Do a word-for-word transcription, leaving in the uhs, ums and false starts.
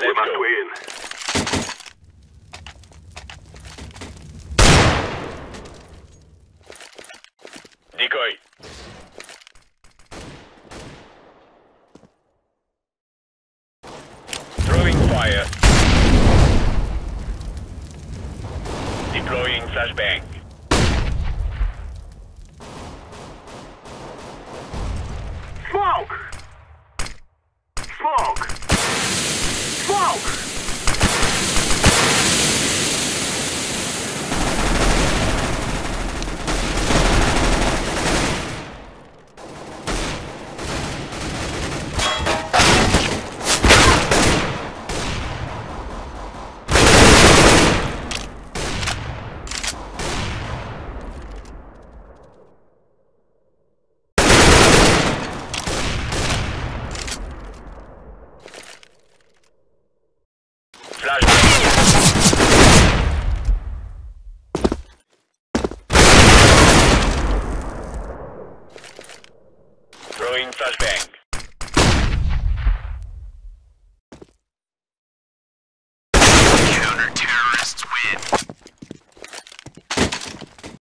We Let's must go. win. Decoy. Throwing fire. Deploying flashbang. Smoke! Smoke! Smoke! Throwing flashbang.